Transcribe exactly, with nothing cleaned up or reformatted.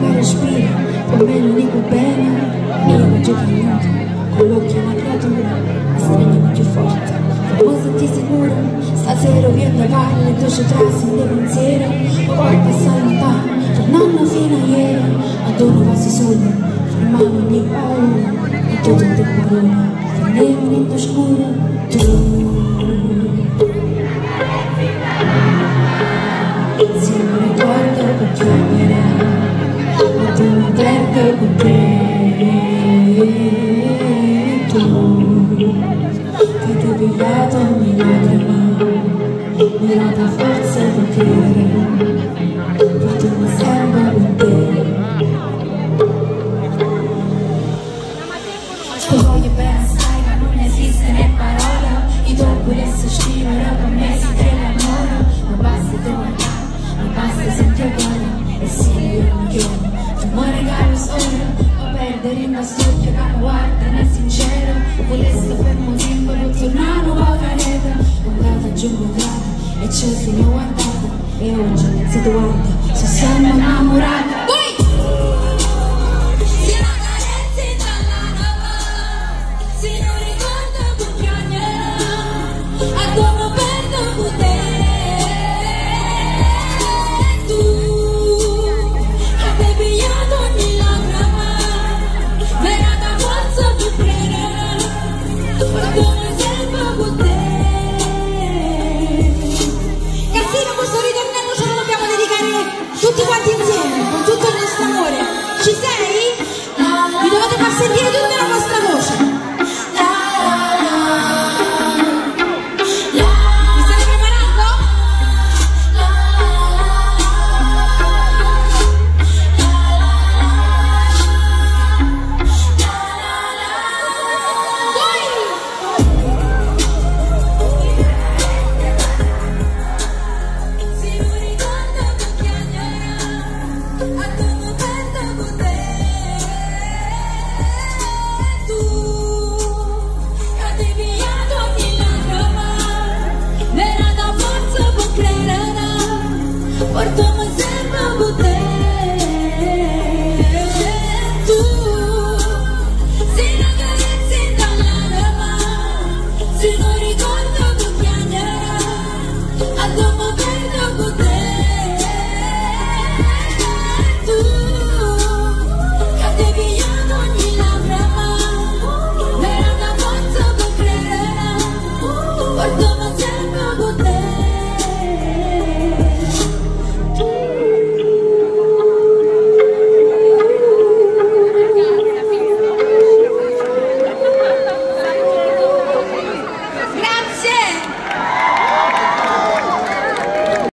che respira, per me l'unico bene. Io mangio venuto, con l'occhio una creatura, mi stringi più forte, famosa ti sicura. Stasera viendo a valle, tu ci trassi in pensiero, poi passa lontano, tornando fino a ieri. Ma tu non passi solo, fermando ogni paura, e tutto il tempo parole, finendo in oscuro. Tu se non ricordo per chiudere, ma tu non perdo con te. Tu che ti ho pigliato ogni lacrima, mi ha dato forza e potere, perché mi sembra con te. Tu voglio bene, sai che non esiste né parola, io dopo adesso scriverò con me si te l'amore, ma basta tu. Basta sempre buona e sì, io non chiedo, tu mi regali solo, o perdere in studio che mi guarda nel sincero, volessi fermo simbolo, tornare un po' careta, andata giù un grado e c'è fino guardata, e oggi si guarda, se siamo